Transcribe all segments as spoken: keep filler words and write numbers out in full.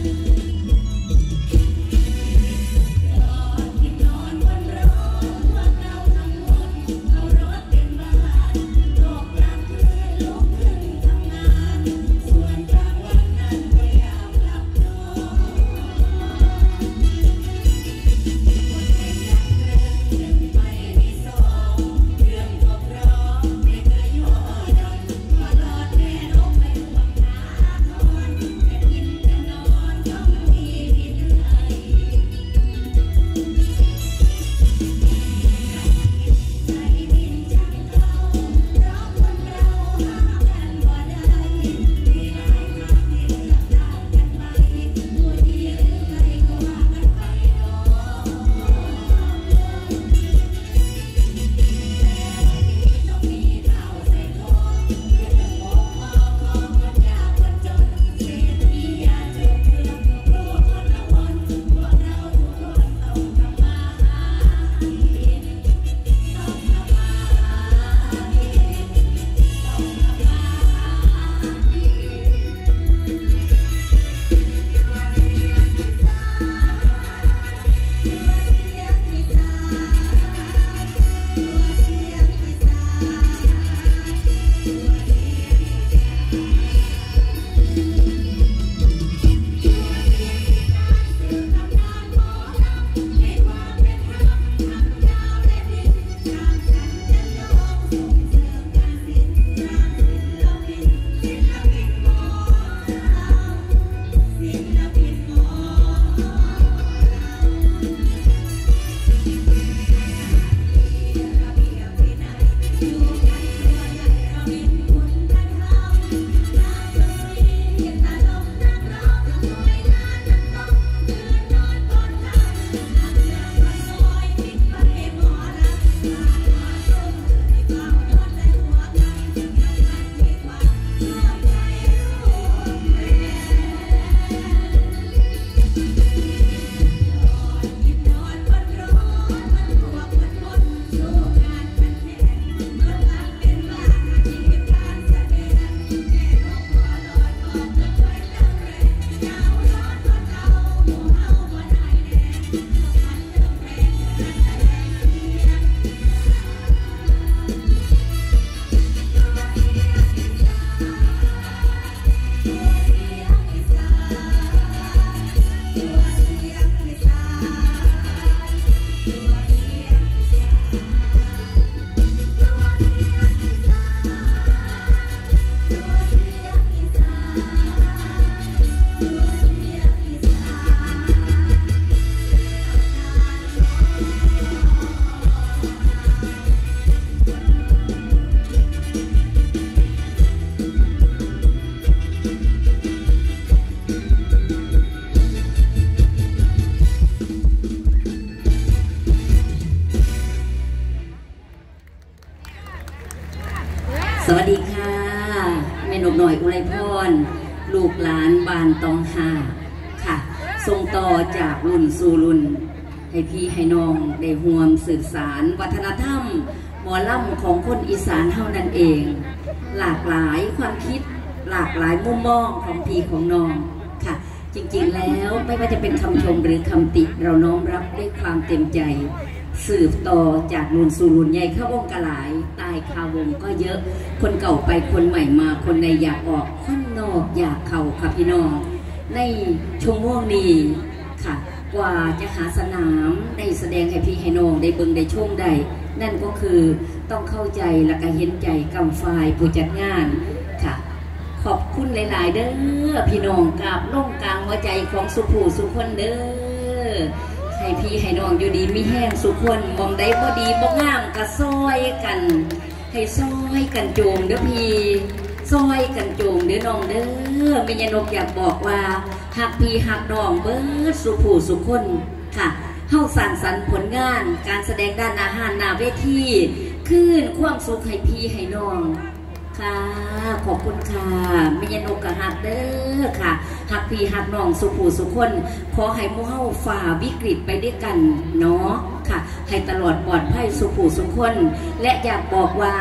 สวัสดีค่ะแม่นกหน่อยอุไรพรลูกหลานบานตองหาค่ะส่งต่อจากรุ่นสู่รุ่นให้พี่ให้น้องได้ห่วมสืบสารวัฒนธรรมหมอลำของคนอีสานเท่านั้นเองหลากหลายความคิดหลากหลายมุมมองของพี่ของน้องค่ะจริงๆแล้วไม่ว่าจะเป็นคำชมหรือคำติเราน้อมรับด้วยความเต็มใจสืบต่อจากรุ่นสู่รุ่นใหญ่เข้าวงกะหลายตายคาวงก็เยอะคนเก่าไปคนใหม่มาคนในอยากออกคนนอกอยากเข้าค่ะพี่น้องในชั่วโมงนี้ค่ะกว่าจะหาสนามได้แสดงให้พี่ให้น้องได้เบิ่งได้ชมได้นั่นก็คือต้องเข้าใจและก็เห็นใจกำฝ่ายผู้จัดงานค่ะขอบคุณหลายๆเด้อพี่น้องกับล่มกลางหัวใจของสุภูสุคนเด้อให้พี่ให้น้องอยู่ดีมีแห้งสุคนมองได้บ่ดีบ่งามก็ซอยกันให้ซอยกันโจมเด้อพี่ซอยกันโจมเด้อน้องเด้อแม่ยานกอยากบอกว่าหักพี่หักน้องเบิดสุภูสุคนค่ะเฮาสร้างสรรค์ผลงานการแสดงด้านอาหารหน้าเวทีคืนความสุขให้พี่ให้น้องค่ะขอบคุณค่ะไม่ยันอกกะหักเด้อค่ะหักพี่หักน้องสุภูสุคนขอให้มู่เฮาฝ่าวิกฤตไปด้วยกันเนาะค่ะให้ตลอดปลอดภัยสุภูสุคนและอยากบอกว่า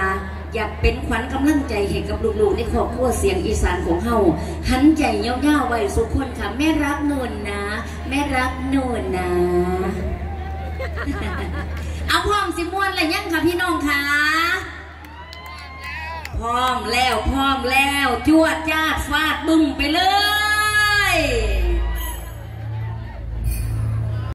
อยากเป็นขวัญกำลังใจให้กับลูกๆในครอบครัวเสียงอีสานของเฮาหันใจเย้าๆไว้สุขคนค่ะแม่รักหนูนะแม่รักหนูนะเอาพร้อมสิม่วนอะไรยังค่ะพี่น้องคะพร้อมแล้วพร้อมแล้วจวดจ้าดฟาดบึ้มไปเลย